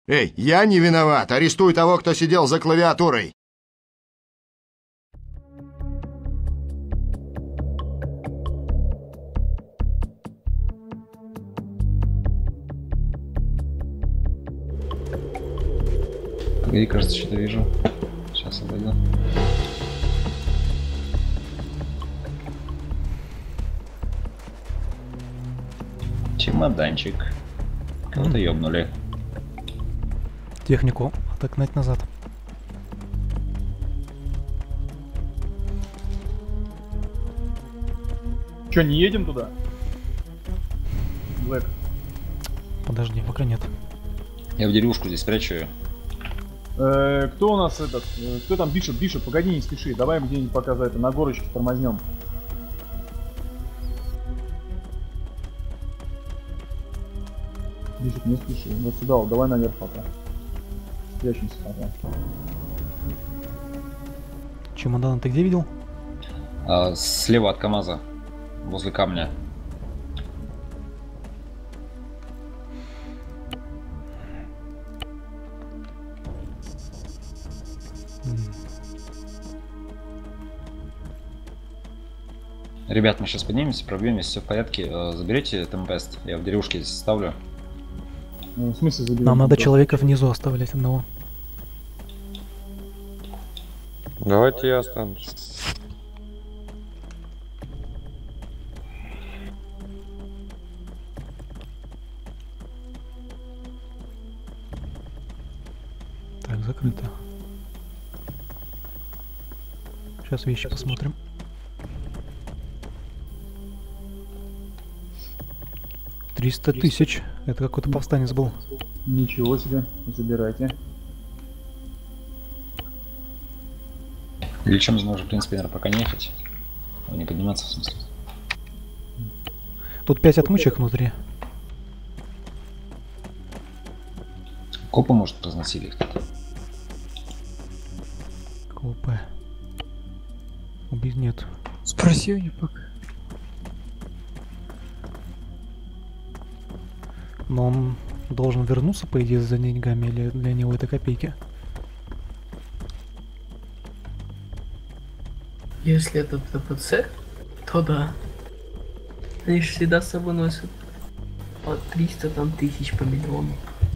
Эй, я не виноват! Арестуй того, кто сидел за клавиатурой! Погоди, кажется, что-то вижу. Сейчас обойду. Чемоданчик. Кого-то ёбнули. Технику отогнать назад. Че, не едем туда? Блэк. Подожди, пока нет. Я в деревушку здесь прячу ее. Кто у нас этот? Кто там Бишоп? Бишоп, погоди, не спеши. Давай мы где-нибудь пока за это на горочке тормознем. Бишоп, не спеши. Вот сюда, вот, давай наверх пока. Спрячемся пока. Чемодан ты где видел? Слева от КамАЗа. Возле камня. Ребят, мы сейчас поднимемся, пробьемся, все в порядке. Заберите темпест, я в деревушке здесь ставлю. В смысле заберем? Нам надо человека внизу оставлять одного. Давайте я останусь. Так, закрыто. Сейчас вещи посмотрим. $300 000. Это какой-то повстанец был. Ничего себе, забирайте. Или чем мы можем, в принципе, наверное, пока не ехать. Не подниматься, в смысле. Тут 5 отмычек внутри. Копы, может, разносили их тут. Копы. Убить нет. Спроси у него пока. Но он должен вернуться, по идее, за деньгами, или для него это копейки? Если это ТПЦ, то да. Они же всегда с собой носят от 300 там тысяч по миллиону.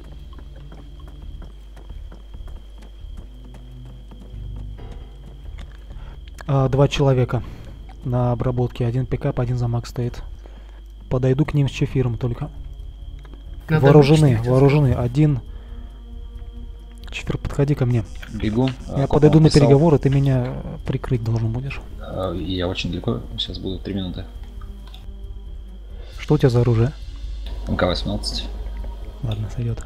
Два человека на обработке. Один пикап, один замок стоит. Подойду к ним с чефиром только. Надо Вооружены, вычислить. вооружены. Один. Чефир, подходи ко мне. Бегу. Я Копа подойду на написал. переговоры, ты меня прикрыть должен будешь. Я очень далеко, сейчас буду 3 минуты. Что у тебя за оружие? МК-18. Ладно, сойдет.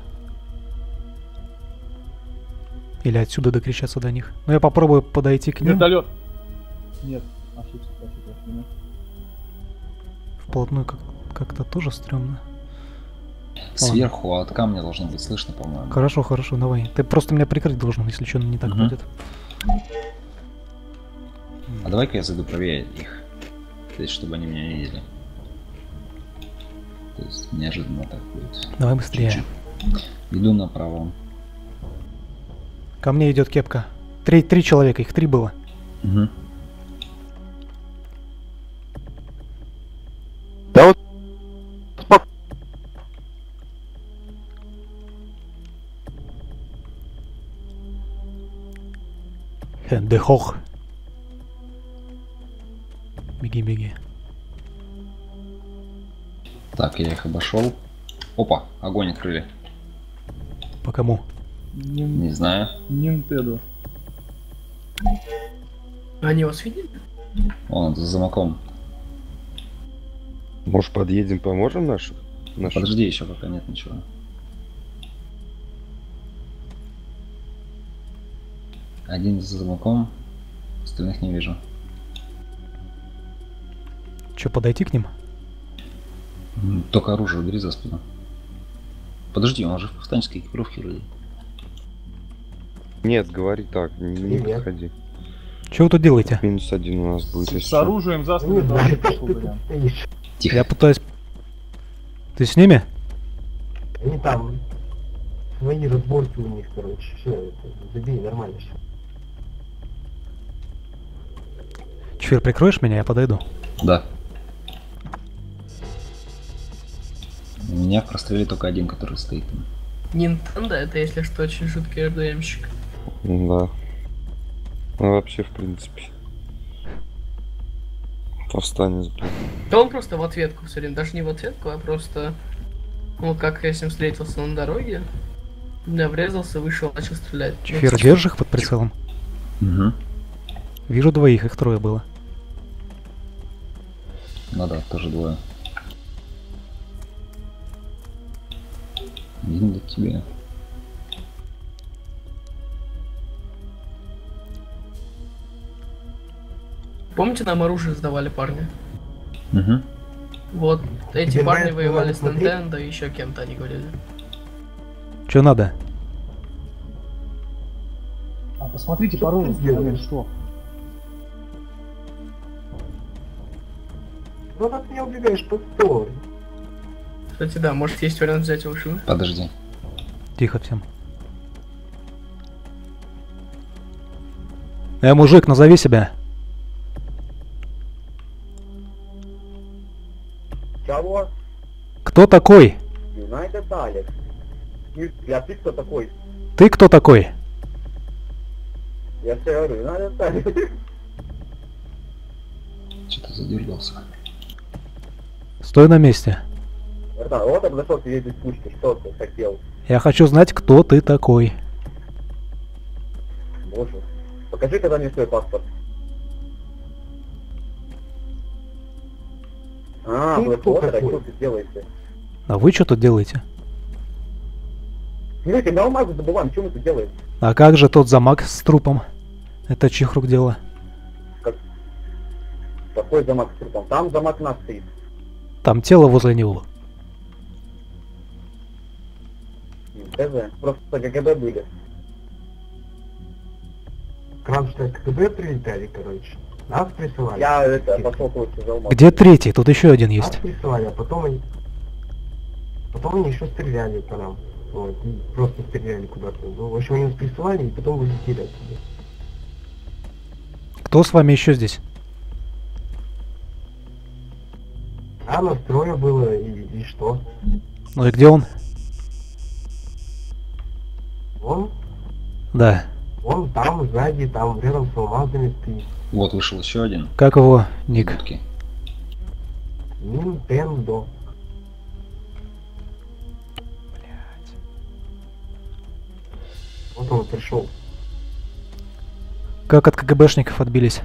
Или отсюда докричаться до них. Но я попробую подойти к ним. Вертолет. Нет, ошибся, ошибся. Вплотную как-то тоже стрёмно. Сверху от камня должно быть слышно, по-моему. Хорошо, хорошо, давай. Ты просто меня прикрыть должен, если что не так будет. А давай-ка я зайду правее их. То есть, чтобы они меня не видели. То есть, неожиданно так будет. Давай быстрее. Чуть-чуть. Иду направо. Ко мне идет кепка. Три человека, их 3 было. Угу. Да вот. Дехох. Беги, беги. Так, я их обошел. Опа, огонь открыли. По кому? Не знаю. Нинтендо. Они вас видели? Вон, за замком. Может, подъедем, поможем наших? Подожди, еще пока нет ничего. Один за замком, остальных не вижу. Че, подойти к ним? Только оружие убери за спину. Подожди, он же в повстанческой экипировке вроде. Нет, говори так, не подходи. Че вы тут делаете? -1 у нас будет. С оружием за спину тоже такой вариант. Тихо. Я пытаюсь... Ты с ними? Они там. свои разборки у них, короче. Все, забей, нормально все. Чфир, прикроешь меня, я подойду. Да. У меня в простреле только один, который стоит там. Nintendo это, если что, очень жуткий РДМщик. Да. Ну вообще, в принципе. Повстанец, блин. Да он просто в ответку все время, даже не в ответку, а просто... Ну, как я с ним встретился на дороге, я врезался, вышел, начал стрелять. Чфир, держишь их под прицелом? Угу. Вижу двоих, их трое было. Ну да, тоже двое. Видно тебе. Помните, нам оружие сдавали парни? Угу. Вот, эти Тебе парни нравится воевали с смотреть? Nintendo и еще кем-то, они говорили. Че надо? А посмотрите Что по ты рожу, делаешь? что? Ну от меня убегаешь, постой. Кстати, да, может есть вариант взять его живым? Подожди. Тихо всем. Мужик, назови себя. Кого? Кто такой? Юнайтед Алекс. Я ты кто такой? Ты кто такой? Я все говорю, Юнайтед Алекс. Что-то задергался. Стой на месте. Братан, вот подошел тебе из пушки, что ты хотел? Я хочу знать, кто ты такой. Боже. Покажи, когда мне свой паспорт. А, Ты кто Blackwater, а такой? что ты делаете? А вы что тут делаете? Смотрите, мы алмазы добываем, что мы тут делаем? А как же тот замок с трупом? Это чьих рук дело? Какой замок с трупом? Там замок нас стоит. Там тело возле него. ТЗ. Просто КГБ были. Кронштадт КГБ прилетали, короче. Нас присылали. Я это, пошел короче за алмаз. Где третий? Тут еще один Нас есть. присылали, а потом они... Потом они еще стреляли по нам. Вот, и просто стреляли куда-то. Ну, в общем, они нас присылали и потом вылетели отсюда. Кто с вами еще здесь? А нас трое было, и что? Ну и где он? Да. Он там, сзади, там, рядом с алмазами стоит. Вот вышел еще один. Как его ник? Будки. Nintendo. Вот он пришел. Как от КГБшников отбились?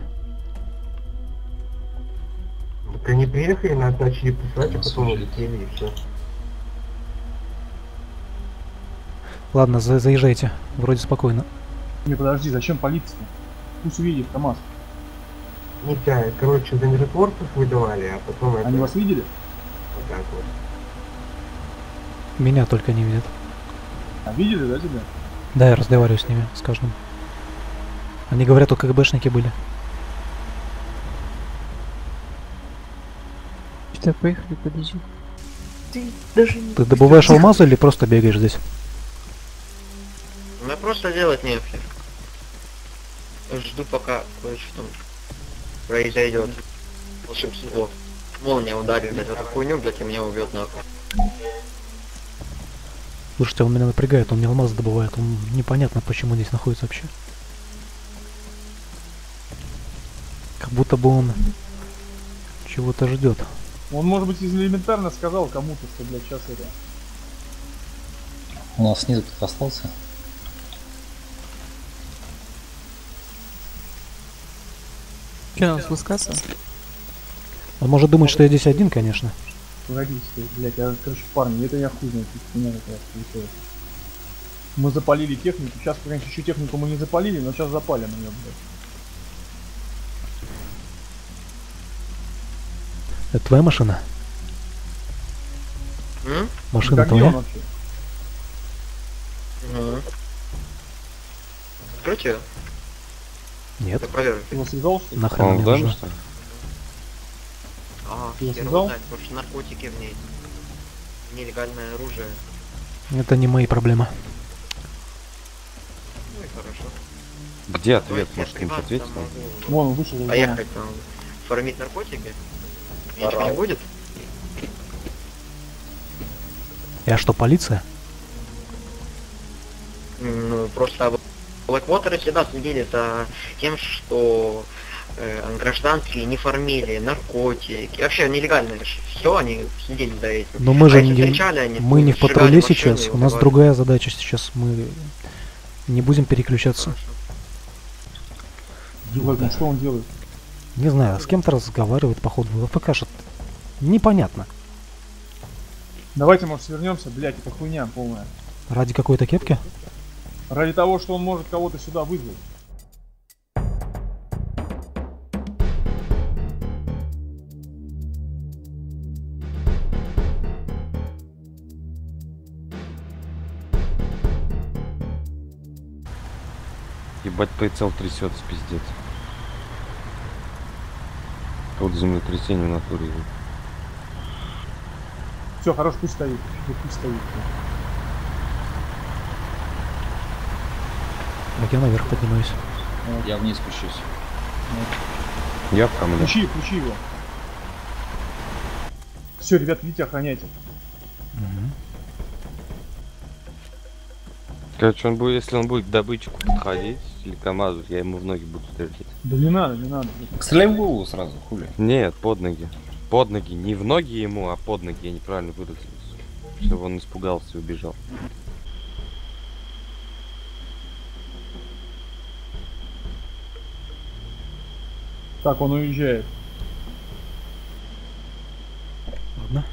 Так они приехали, нас начали писать, а потом улетели и все. Ладно, заезжайте. Вроде спокойно. Не, подожди, зачем полиция? Пусть увидит КамАЗ. Нельзя, короче, за миротворцев выдавали, а потом это... Они вас видели? Вот так вот. Меня только не видят. А видели, да, тебя? Да, я разговариваю с ними, с каждым. Они говорят, тут КГБшники были. Что, поехали, подожди. Ты даже не... Ты добываешь алмазы или просто бегаешь здесь? Ну просто делать нефиг. Жду пока кое-что произойдет. Волшебство. Молния ударит, блядь, эту хуйню, блядь, и меня убьет нахуй. Слушайте, он меня напрягает, он мне алмазы добывает. Он непонятно, почему здесь находится вообще. Как будто бы он чего-то ждет. Он, может быть, элементарно сказал кому-то, что, блядь, сейчас это... У нас снизу кто-то остался. Че, у нас выскаться? Он может думать, что я здесь один, конечно. Погодите, блядь, короче, парни, это я хуй знает, меня как раз получилось. Мы запалили технику, сейчас, конечно, еще технику мы не запалили, но сейчас запалим ее, блядь. Это твоя машина? Машина Да где твоя? он вообще? Откройте. Нет. Ты его связал, что ли? Нахрен мне нужно? А, Ты его хер связал? его знает, потому что наркотики в ней. Нелегальное оружие. Это не мои проблемы. Где ответ? Я Может, кто-нибудь приват ответит? там нам? могу Вон он вышел из дома. поехать там, фармить наркотики. Ничего не будет? Я что, полиция? Ну, просто Blackwater всегда следили за тем, что гражданские не фармили наркотики. Вообще нелегально все, они следили за этим. Но мы же если не, встречали, они мы не в сжигали патруле машины сейчас, и у нас убивали. другая задача сейчас, мы не будем переключаться. Блядь, ну что он делает? Не знаю, с кем-то разговаривает, походу, в АФК что-то. Непонятно. Давайте, может, свернемся, блядь, это хуйня полная. Ради какой-то кепки? Ради того, что он может кого-то сюда вызвать. Ебать, прицел трясется, пиздец. Вот землетрясение в натуре. Все, хорош, пусть стоит. Пусть стоит. Так, я наверх поднимаюсь. Я вниз спущусь. Я в камне. Включи его. Все, ребят, идите, охраняйте. Короче, он будет, если он будет к добытчику подходить или КамАЗу, я ему в ноги буду стрелять. Да не надо, не надо. Стреляй в голову сразу, хули. Нет, под ноги. Под ноги. Не в ноги ему, а под ноги. Я неправильно выразился. Чтобы он испугался и убежал. Так, он уезжает. Ладно.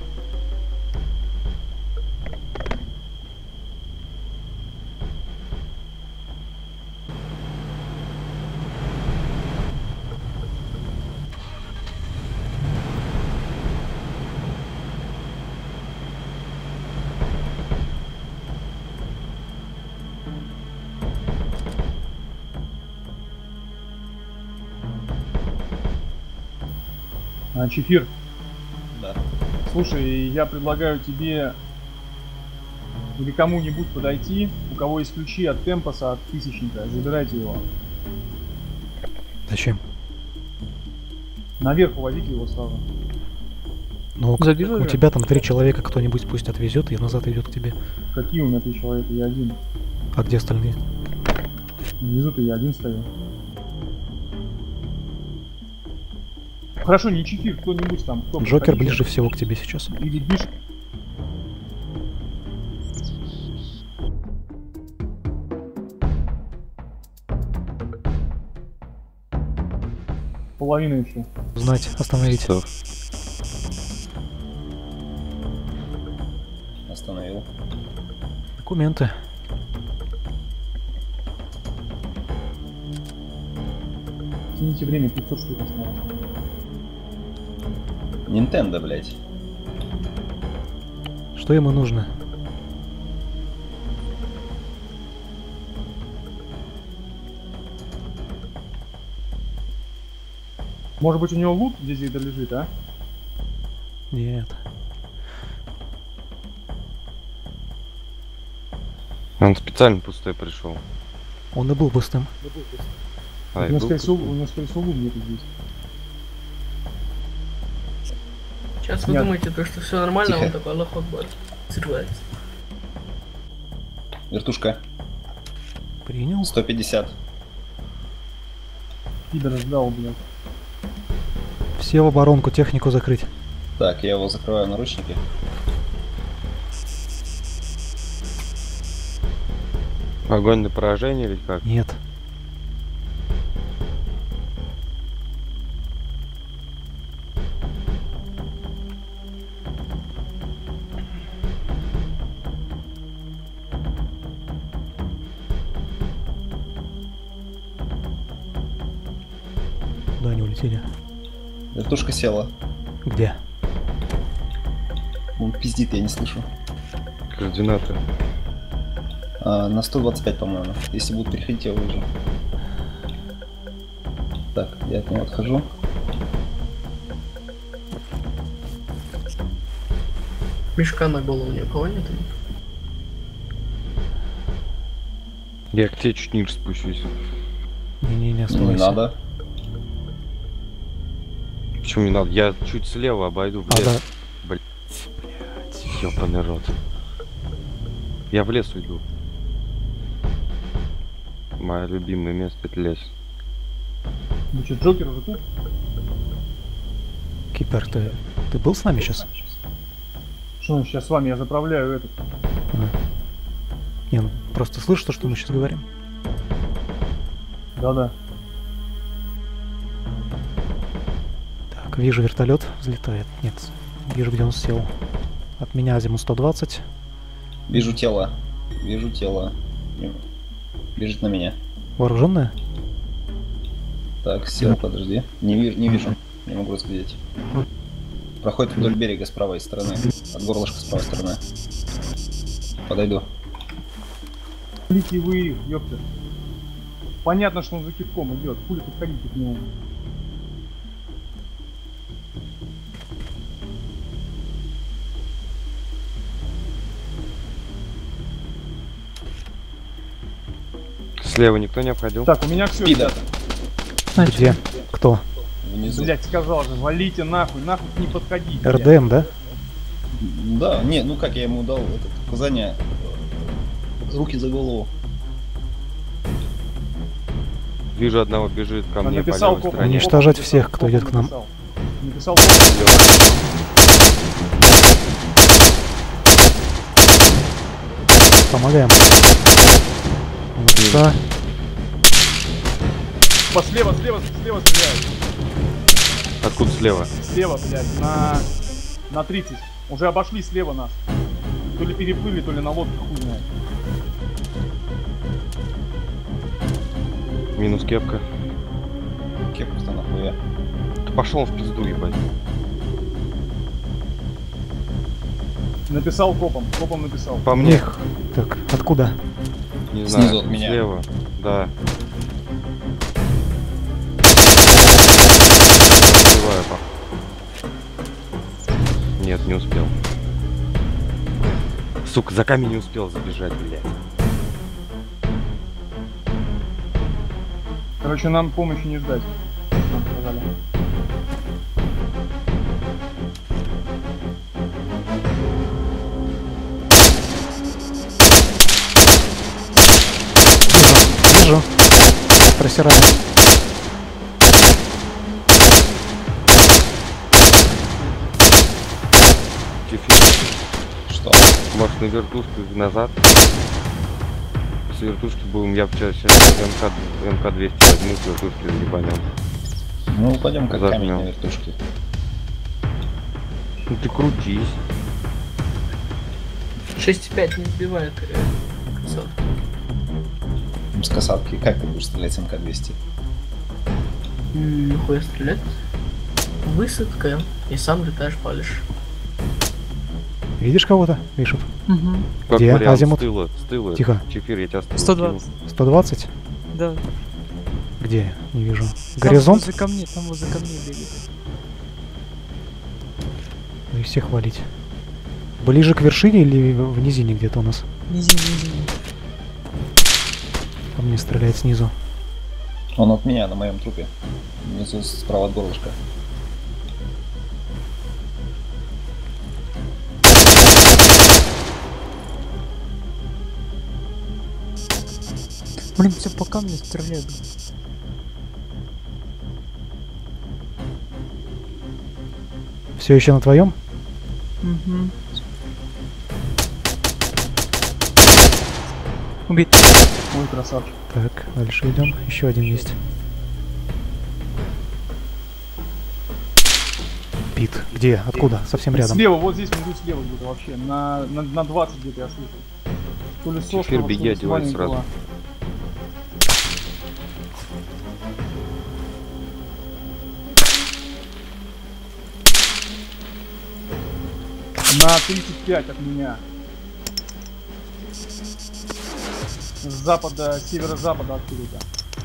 Чефир, Да. слушай, я предлагаю тебе или кому-нибудь подойти, у кого есть ключи от Темпоса, от Тысячника, забирайте его. Зачем? Наверх уводите его сразу. Ну, Забил у ее? тебя там 3 человека, кто-нибудь пусть отвезет и назад идет к тебе. Какие у меня 3 человека? Я один. А где остальные? Внизу-то я один стою. Хорошо, не Чефир, кто-нибудь там. Кто Джокер подходите. ближе всего к тебе сейчас. Или Биш. Половина еще. Знать, остановить. Всё. Остановил. Документы. Тяните время, 500 штук осталось. Nintendo, блять. Что ему нужно? Может быть, у него лут здесь где-то лежит, а? Нет. Он специально пустой пришел. Он и был пустым. А, У и него, был скорее всего, пустой. у него, скорее всего, лут где-то здесь. Сейчас вы Нет. думаете, то, что все нормально, а Тихо. он такой Аллах Акбар. Взрывается. Вертушка. Принял. 150. Пидор ждал, блядь. Все в оборонку, технику закрыть. Так, я его закрываю наручники. Огонь на поражение или как? Нет. Куда они улетели? Вертушка села. Где? Он пиздит, я не слышу. Координаты. На 125, по-моему. Если будут переходить, я увижу. Так, я от него отхожу. Мешка на голову ни у кого нет? Я к тебе чуть ниже спущусь. Не-не-не, Не оставайся. надо. Почему не надо? Я чуть слева обойду в А, лес. да. Блять, ёбаный рот. Я в лес уйду. Мое любимое место это лес. Ну что, Джокер уже тут? Кипер, ты был с нами сейчас? Что сейчас с вами? Я заправляю этот. Не, ну просто слышишь то, что мы сейчас говорим? Да-да. Так, вижу вертолет взлетает. Нет, вижу, где он сел. От меня азимут 120. Вижу тело. Вижу тело. Бежит на меня. Вооруженная? Так, сел, подожди. Не вижу. Не могу разглядеть. Проходит вдоль берега с правой стороны. От горлышка с правой стороны. Подойду. Пулите вы их, ёпта. Понятно, что он за китком идет. Пули подходите к нему. Слева никто не обходил. Так, у меня все, Пидор. ребята. Где? Кто? Внизу. Блять, сказал же, валите нахуй, нахуй не подходите. блядь. РДМ, да? Да, не, ну как я ему дал это указание. Руки за голову. Вижу одного бежит ко мне по Написал левой копом, стороне. Уничтожать копом всех, написал, кто идет к нам. написал. Написал копом. Помогаем. Да. Слева стреляют. Откуда слева? Слева, блядь, на 30. Уже обошли слева нас. То ли переплыли, то ли на лодке, хуй знает. Минус кепка. Кепка-то нахуя. Ты пошел в пизду, ебать. Написал копом написал. По мне. Них. Так, откуда? Не Снизу знаю. от меня. Слева. Да. Успеваю, Нет, не успел. Сука, за камень не успел забежать, блядь. Короче, нам помощи не ждать. Нам сказали. Вижу. Просираю. Чефир, Что? может на вертушку назад? С вертушки будем, я сейчас МК-200 возьму, с вертушки заебанем. Ну упадем как камень Зажмем. на вертушке. Ну ты крутись. 6,5 не сбивает красотку. С касатки. Как ты будешь стрелять с МК-200? Нихуя стрелять. Высадка. И сам летаешь, палишь. Видишь кого-то, Бишоп? Угу. Как Где? вариант, Азимут? с тыла. Тихо. Чефир, я тебя с тыла 120. кину. 120? Да. Где? Не вижу. Там Горизонт? возле камней бегает. Ну и всех валить. Ближе к вершине или в низине где-то у нас? Низине. По мне стреляет снизу. Он от меня, на моем трупе. Внизу справа от горлышка. Блин, все по камню стреляют. Все еще на твоем? Угу. Убит. Ой, красавчик. Так, дальше идем. Еще один есть. Пит. Где? Откуда? Совсем рядом. Слева, вот здесь внизу слева где-то вообще. На 20 где-то я слышу. То ли с Чефир, острова, беги, то ли с одевай маленького. сразу. На 35 от меня. С запада, северо-запада откуда-то.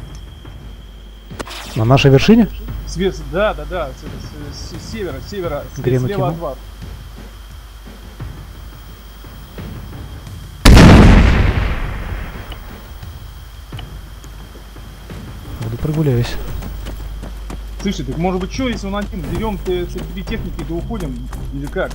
На нашей вершине? Да, с севера, Грену слева от кинул. вас. прогуляюсь. Слушай, так может быть что, если он один, берем три техники, да уходим? Или как?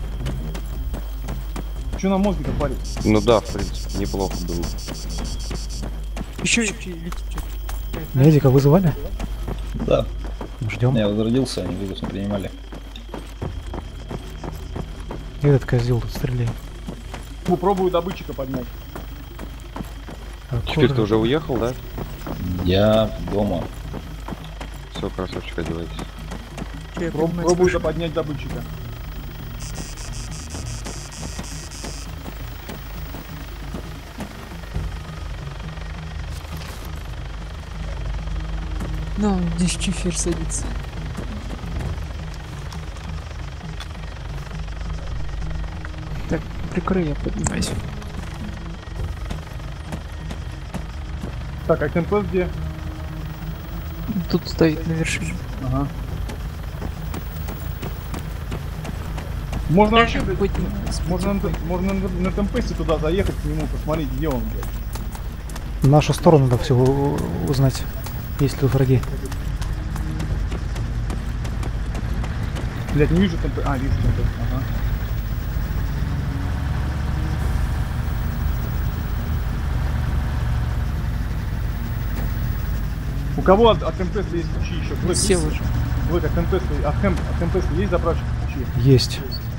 Что на мозге-то парить? Ну да, в принципе, неплохо было. Еще летит что-то. Медика вызывали? Да. Ждем. Я возродился, они вызов не принимали. Этот козел тут стреляет. Попробую добытчика поднять. Теперь ты уже уехал, да? Я дома. Все, красавчик, одевайтесь. Пробую поднять добытчика. Ну, здесь чифер садится. Так, прикрой, я поднимаюсь. Так, а КМП где? Тут стоит на вершине. Ага. Можно вообще, блядь, можно на темпесте туда заехать к нему, посмотреть, где он, блядь. В нашу сторону надо все узнать, есть ли тут враги. Блядь, не вижу темп. А, вижу темп. Ага. У кого от темпеста есть ключи еще? Блэк, Все есть? уже. Блэк, от темпеста есть заправщик ключи? Есть.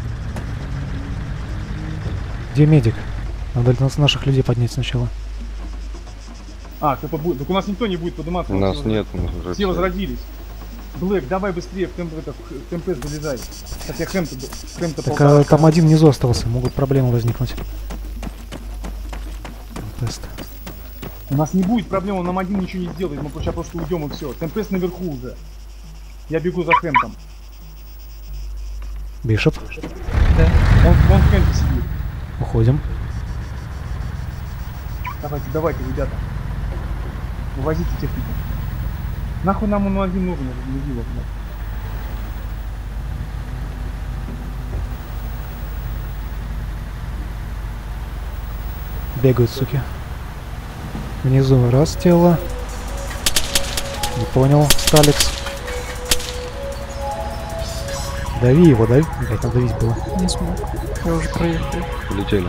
Где медик? Надо наших людей поднять сначала. А, кто-то будет. Так у нас никто не будет подниматься. У нас нет, мы уже Все возродились. Блэк, давай быстрее в темпест залезай. Хотя Хэм-то Так полтора. там один внизу остался, могут проблемы возникнуть. Тест. У нас не будет проблем, он нам один ничего не сделает, мы сейчас просто уйдем и все. Темпест наверху уже. Я бегу за Хэмтом. Бишоп. Да. Он в Хэмте сидит. Уходим. Давайте, ребята. Вывозите технику. Нахуй нам он один нужен, это не дело, блядь. Бегают, суки. Внизу раз тело. Не понял. Сталикс. Дави его, дави. Блять, надо давить было. Не смог. Я уже проехал. полетели.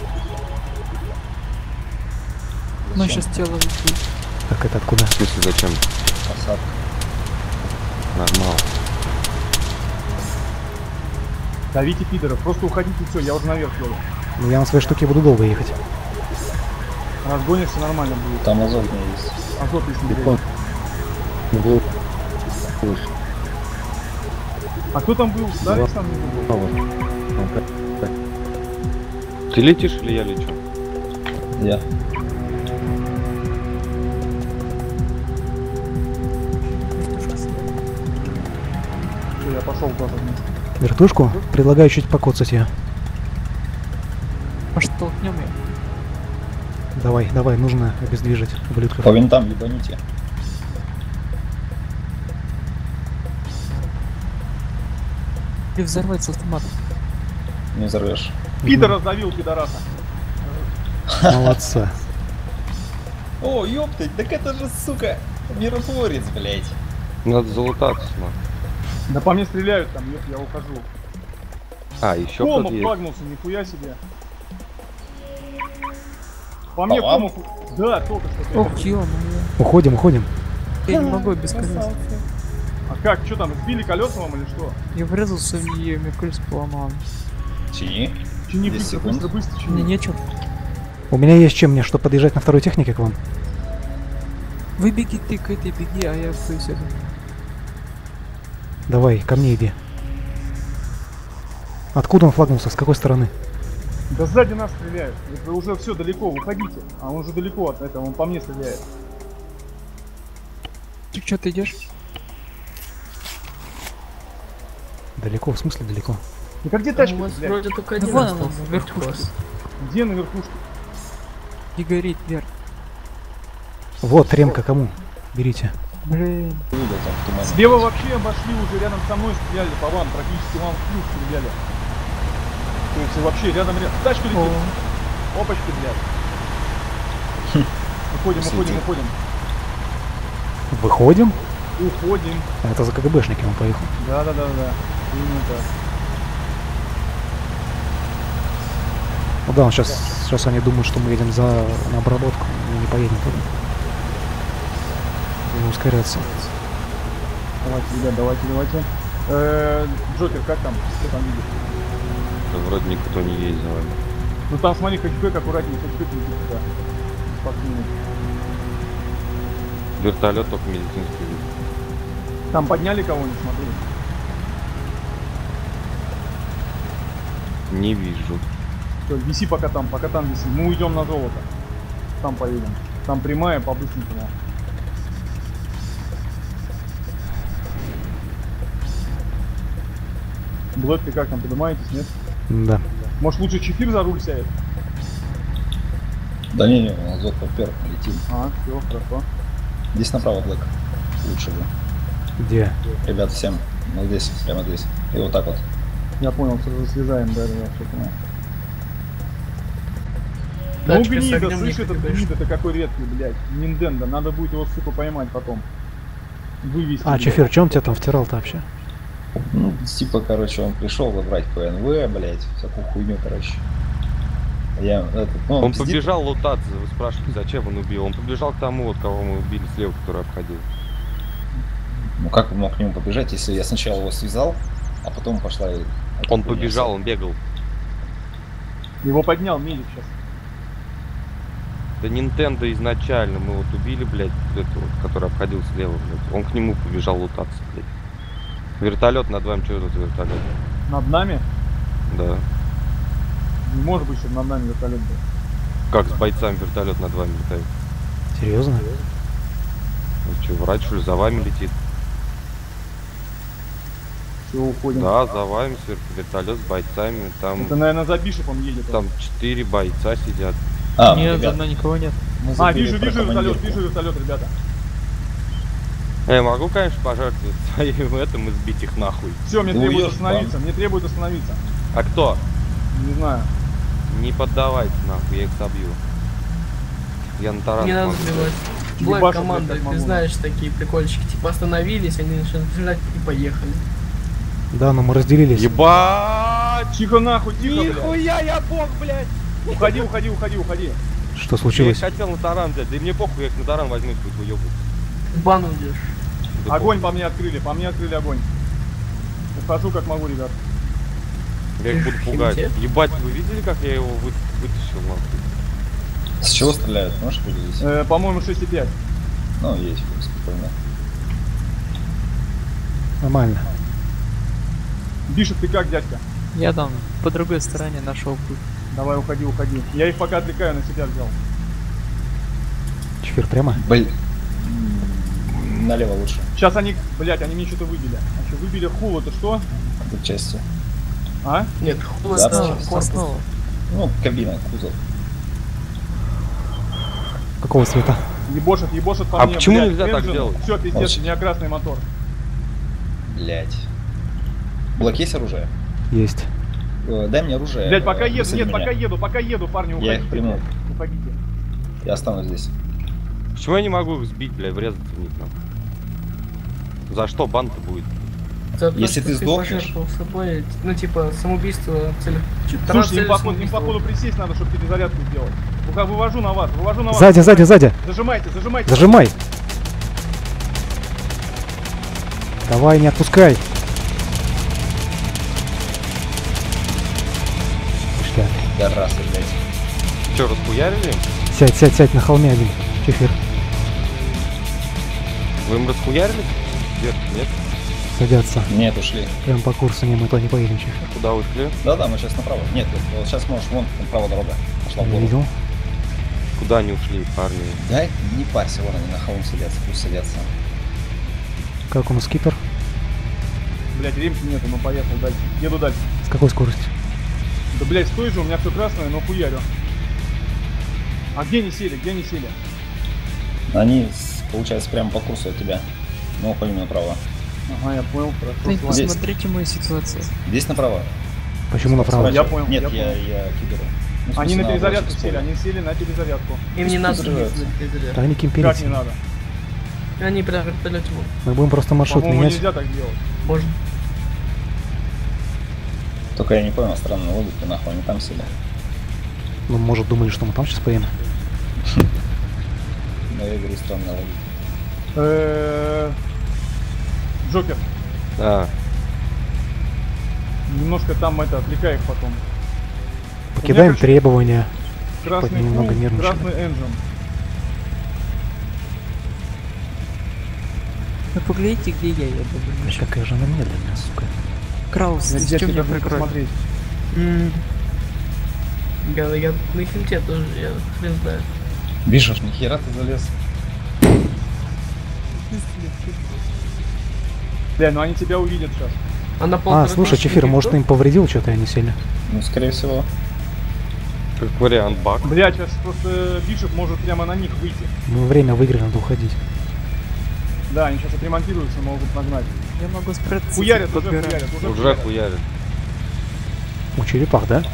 Ну, сейчас тело будет. Так, это откуда? В смысле, зачем? Посадка. Нормал. Давите пидоров, просто уходите, все, я уже наверх еду. Ну, я на своей штуке буду долго ехать. Разгонишься, нормально будет. Там азот не есть. Азот если не будет. А кто там был? Сталикс там не был? Ты летишь или я лечу? Я. Все, я пошел куда-то вниз. Вертушку? Предлагаю чуть покоцать ее. Может, толкнем ее? Давай, давай, нужно обездвижить ублюдков. По винтам ебаните. Или взорвать с автомата? Не взорвешь. Пидор раздавил, пидораса. Молодца. О, ёптать, так это же, сука, миротворец, блять. Надо залутаться, ну. Да по мне стреляют там, нет, я ухожу. А, еще Комов кто-то есть. флагнулся, нихуя себе. По мне вам? Комов... Да, только что. Ох, ё-моё. Уходим, уходим. Я не могу без колес. А как, что там, сбили колеса вам или что? Я врезался в нее, мне колесо поломало. Чини. Чини 10 быстро, секунд. быстро, Мне чини. нечего. У меня есть чем мне, что подъезжать на второй технике к вам. Вы беги, ты к этой беги, а я сяду. Давай, ко мне иди. Откуда он флагнулся? С какой стороны? Да сзади нас стреляют. Это уже все далеко, выходите. А он уже далеко от этого, он по мне стреляет. Ты что, ты идешь? Далеко, в смысле далеко? Ну как где У тачка, вас блядь? вроде только Да один вон она, остался. вверху. у вас. Где на верхушке? И горит вверх. Вот, ремка кому? Берите. Блин. Видел там в тумане. Слева вообще обошли уже, рядом со мной стреляли, по вам, практически вам в плюс стреляли. То есть вообще рядом. Тачка летит. Опачки, блядь. Уходим, Свети. уходим. Выходим? Уходим. А это за КГБшником он поехал. Да. Именно так. Ну да, он сейчас они думают, что мы едем на обработку. Мы не поедем туда. Будем ускоряться. Давайте, ребят, давайте. Джокер, как там? Что там видишь? Да вроде никто не ездил. Ну там смотри, хэтчбэк аккуратнее, хэтчбэк летит туда. Спокойно. Вертолет только медицинский вид. Там подняли кого-нибудь, смотри. Не вижу. Всё, виси пока там виси. Мы уйдем на золото. Там поедем. Там прямая по-быстренькому. Блэк, ты как там, поднимаетесь, нет? Да. Может лучше Чефир за руль сядет? Да не, у нас зод попер, летим. Все, хорошо. Здесь направо, Блэк. Лучше бы. Где? Ребят, всем. Ну здесь, прямо здесь. И вот так вот. Я понял, сразу слезаем, да, все понял. Ну Тачка с гнида, огнем слышь, не этот КГБшный. гнида, это какой редкий, блядь. Нинденда, надо будет его, сука, поймать потом. Вывести. А, блядь. Чефир, чем тебя там втирал-то вообще? Ну, типа, короче, он пришел забрать ПНВ, блять, всякую хуйню, короче. Я, ну, Он пиздит. побежал лутаться, вы спрашиваете, зачем он убил? Он побежал к тому, вот, кого мы убили слева, который обходил. Ну как он мог к нему побежать, если я сначала его связал, а потом пошла и... Он побежал, он бегал. Его поднял медик сейчас. Да Nintendo изначально, мы вот убили, блядь, этого, который обходил слева, блядь. Он к нему побежал лутаться, блядь. Вертолет над вами, что тут вертолет? Над нами? Да. Не может быть, чтобы над нами вертолет был. Как с бойцами вертолет над вами летает? Серьезно? Ну что, врач, что ли, за вами летит? Все, уходим. Да, за вами вертолет с бойцами, там... Это, наверное, за Бишепом едет. Там 4 бойца сидят. А, Нет, ребят, давно никого нет. мы забыли Вижу про вертолет, командирку. ребята. Я могу, конечно, пожертвовать своим этим и сбить их нахуй. Все, мне Ты требует уедешь, остановиться, мне требует остановиться. А кто? Не знаю. Не поддавайте нахуй, я их собью. Я на таран Не надо смогу. сбивать. Блэк Ебашу, команда, блядь, как ты могу. знаешь, такие прикольчики. Типа остановились, они начинают жрать и поехали. Да, но мы разделились. Ебать! Тихо нахуй, тихо, блядь. Нихуя я бог, блядь! Уходи. Что Я случилось? их хотел на таран взять, да и мне похуй, я их на таран возьму и буду выебывать. В бан уйдешь. Да Огонь по мне открыли огонь. Ухожу как могу, ребят. похуй. Я их буду пугать. Химтех? Ебать, вы видели, как я его вытащил нахуй? С чего стреляют? Можешь поделиться? По-моему, 6,5. Ну, есть, спокойно. Нормально. Бишеп, ты как, дядька? Я там по другой стороне нашел путь. Давай, уходи. Я их пока отвлекаю, на себя взял. Чефир прямо? Блин. Налево лучше. Сейчас они, блядь, они мне что-то выбили. А что, выбили хул, это что? Тут части. А? Нет, Да, холодно, корпус. Снова. Ну, кабина, кузов. Какого цвета? Ебошит по А мне, почему блядь, нельзя так Engine. делать? Все, пиздец, Молчи. у меня красный мотор. Блять. Блок есть оружие? Есть. Дай мне оружие. Блядь, пока еду, высади нет, меня. пока еду, парни, Я уходите. их приму. Уходите. Я останусь здесь. Почему я не могу их сбить, блядь, врезаться в них нахуй? За что бан-то будет? За то, Если что ты сдохнешь- пожертвовал собой, ну типа самоубийство в целях... Слушайте, им походу присесть надо, чтобы перезарядку сделать. Вывожу на вас. Сзади. Зажимайте. Зажимай. Давай, не отпускай. Пошля. Да раз, блять. Че, расхуярили? Сядь на холме один. Чефир. Вы им расхуярили? Вверх, нет? Садятся. Нет, ушли. Прям по курсу мы то не поедем, Чефир. Куда ушли? Да, мы сейчас направо. Нет, вот сейчас можешь, вон направо дорога. Пошла в Не гору. видел? Куда они ушли, парни? Дай, не парься, вон они на холм садятся, пусть садятся. Как у нас кипер? Блядь, ремки нету, но поехал дальше. Еду дальше. С какой скоростью? Да, блядь, стой же, у меня все красное, но хуярю. А где они сели? Они, получается, прямо по курсу от тебя. Мы уходим направо. Ага, я понял, хорошо. Ты с вами. Здесь. посмотрите мою ситуацию. Здесь направо. Почему направо? Я понял, Нет, я я понял. киберу. Ну, в Они смысле, на перезарядку обочину сели, спорю. они сели на перезарядку. Им не надо взрываются. садиться. Да они Как кемперятся. не надо? Они прям в вертолете будут. Мы будем просто маршрут По-моему, менять. нельзя так делать. Можно. Только я не понял, странная логика, нахуй они там сидят. Ну, может, думали, что мы там сейчас поедем. Но я говорю, странная логика. Джокер, А, немножко там это, отвлекай их потом. Покидаем короче, требования. Красный немного фул, нервничали. красный энджин. Ну поглядите, где я еду. Блин, какая же она медленная, сука. Краус, Я ты тебя зачем меня должен прикрой? посмотреть. Я на хинте тоже, я хрен знаю. Бишев, нихера ты залез. Бля, ну они тебя увидят сейчас. А на А, полтора слушай, тысячи Чефир, может, никто? им повредил что-то, я не сильно. Ну, скорее всего. как вариант баг. Бля, сейчас просто Бишоп может прямо на них выйти. Мы время выиграли, надо уходить. Да, они сейчас отремонтируются, могут нагнать. Я могу спрятаться. Хуярят, уже подбирать. хуярят, уже Уже хуярят. хуярит. У черепах, да?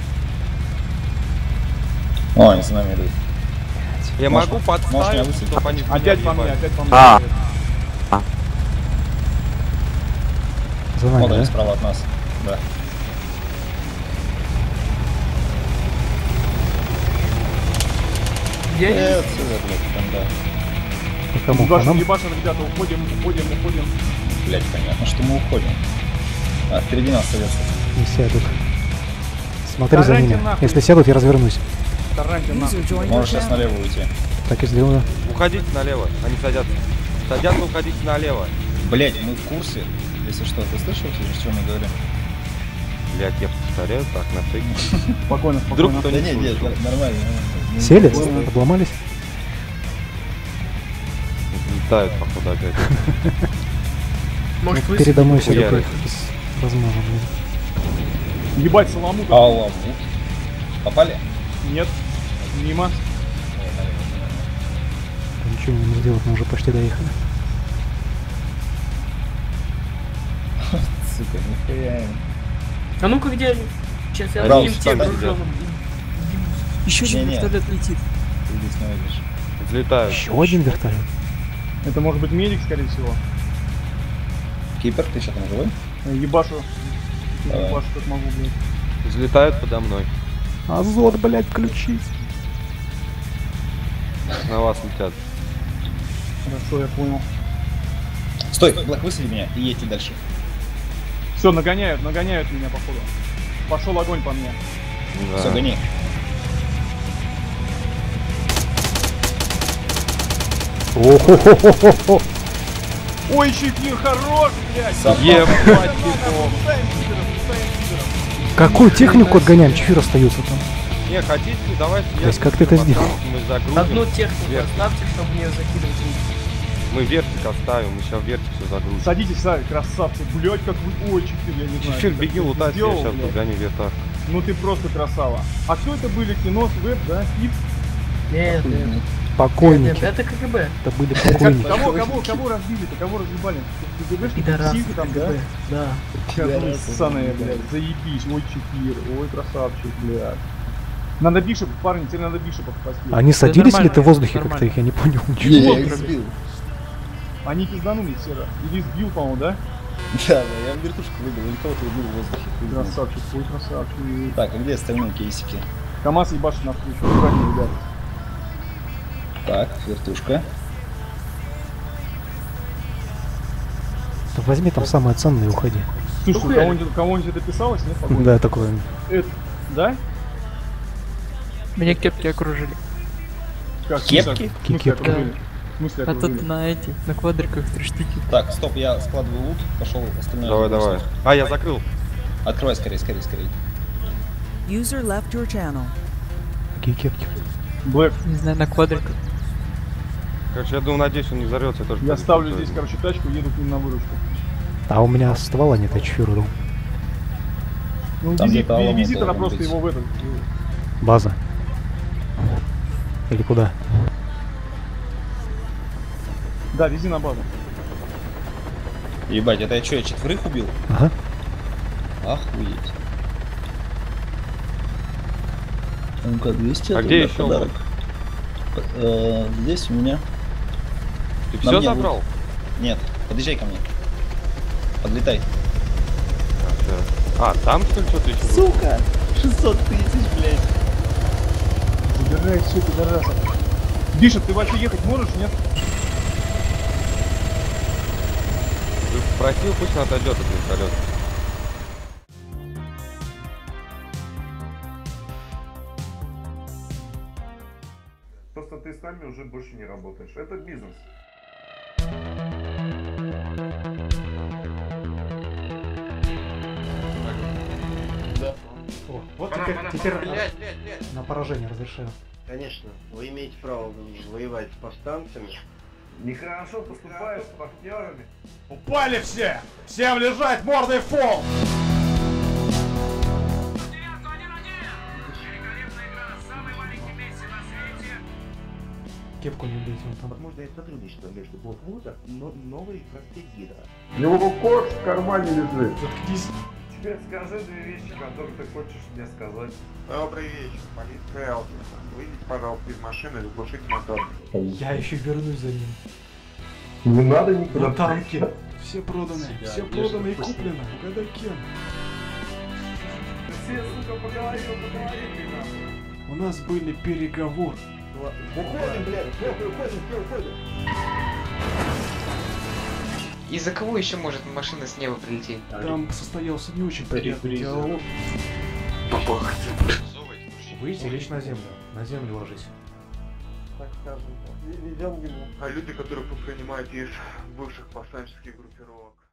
О, они за нами идут. Я Может, могу может, меня подставить, высадить? чтобы они Опять по мне, въебали. опять по мне. А. За Вот нами, они да? справа от нас. Да. Где они? Отсюда, блядь, там, да. По кому? По Ебашим, нам? ебашим, ребята, уходим. Блядь, понятно, что мы уходим. А, впереди нас остается. Не сядут. Смотри за Тарайте ними. нахуй. Если сядут, я развернусь. Тараньте нахуй. Можешь сейчас налево уйти. Так и сделаю. Уходите налево, они садятся. Садятся, уходите налево. Блядь, мы в курсе. Если что, ты слышал, что мы говорим? Блять, я повторяю так, на всякий. Спокойно, Вдруг спокойно. кто Да не нет, нет, слышал. нормально. Сели? Обломались? Летают, походу, опять. Может, вы Передо мной все хуярят. такое размазано. Ебать, Саламут. Аламут. Попали? Нет. Мимо. Ничего не можем сделать, мы уже почти доехали. Сука, нихуя. А ну-ка, где они? Сейчас я Раус, одним тем встань, груженым. Еще один Не-не. вертолет летит. Ты здесь не увидишь. Взлетают. Еще один вертолет. Это может быть медик, скорее всего. Кипер, ты что там живой? Ебашу. Давай. Ебашу как могу, блядь. Взлетают подо мной. Азот, блядь, включить. На вас летят. Хорошо, я понял. Стой, Блэк, высади меня и едьте дальше. Все, нагоняют меня, походу. Пошел огонь по мне. Да. Все, гони. О-хо-хо-хо-хо. Ой, Чефир, хорош, блядь! Ебать, Спасаем типов. пидоров, спасаем пидоров. Какую технику отгоняем? Чефир остается там. Не, хотите, давайте. То есть как ты это сделал? Мы загрузим. Одну технику Вверх. оставьте, чтобы не закидывать. Мы вертик оставим, мы сейчас вертик все загрузим. Садитесь, сами, красавцы. Блядь, как вы... Ой, Чефир, я не знаю. Чефир, как беги ты лутать, я сделал, сейчас блядь. догоню вертак. Ну ты просто красава. А кто это были? Кино, веб, да? Хит? Нет, нет, нет, Покойники. это КГБ. Это были покойники. Кого разбили-то? Кого разъебали? КГБшники? Пидорасы Психи там, да? КГБ. Да. Сейчас вы ссаные, блядь. Заебись. Ой, Чефир. Ой, красавчик, блядь. Надо Бишоп, парни, теперь надо Бишопа спасти. Они садились нормально, ли-то в воздухе нормально. как-то их? Я не понял ничего. Я их сбил. Они пизданулись все, да? Или сбил, по-моему, да? Да, я в вертушку выбил, или кого-то убил в воздухе. хуй знает. Красавчик, ой, красавчик. Так, а где остальные кейсики? КамАЗ ебашит на встречу. Аккуратнее, ребят. Так, вертушка. Да возьми там самое ценное и уходи. Слушай, Ухуяли. кого-нибудь это писалось, нет? по-моему? Да, такое. Это... Да? Меня кепки окружили. Как? Кепки? В смысле Кепки. окружили? В смысле А окружили? тут на эти, на квадриках 3 штуки. Так, стоп, я складываю лут, пошел остальное. Давай, давай. А, я закрыл. Открывай скорее, скорее, скорее. User left your channel. Какие кепки? Блэк, Не знаю, на квадриках. Короче, я думаю, надеюсь, он не взорвется. Я тоже я пойду ставлю туда. здесь, короче, тачку, еду к ним на выручку. А у меня ствола нет, я Чефиру дал. Ну, Там где-то Аламут визитора должен просто быть. его в этот... База. Или куда? Да, вези на базу. Ебать, это я что, я четверых убил? Ага. Охуеть. Ну-ка, 200. А это, где да, еще подарок. Здесь у меня. Ты На все мне забрал? Нет, подъезжай ко мне. Подлетай. А, там что ли что-то еще? Сука! 600 тысяч, блядь. Забирай все, пидораса. Бишоп, ты вообще ехать можешь, нет? Ты спросил, пусть он отойдет от вертолета. Просто ты с нами уже больше не работаешь. Это бизнес. Да. О, вот теперь на поражение разрешаю. Конечно, вы имеете право воевать с повстанцами. Нехорошо поступаешь с партнерами. Упали все! Всем лежать, мордой в пол! Кепку не бейте, он там. Возможно, это сотрудничество между Блоквудом, но новой проспективой. У него кокс в кармане лежит. Заткнись. Теперь скажи две вещи, которые ты хочешь мне сказать. Добрый вечер, полиция Алтуса. Выйдите, пожалуйста, из машины и заглушите мотор. Я еще вернусь за ним. Не надо никуда. На танке. Все проданы. Все продано и куплено. Угадай кем. Все, сука, поговорили нахуй. У нас были переговоры. Уходим, блядь, уходим. Из-за кого еще может машина с неба прилететь? Там состоялся не очень приятный диалог. Выйти, лечь на землю. На землю ложись. Так скажем. Ведем ему. А люди, которых вы принимаете из бывших повстанческих группировок.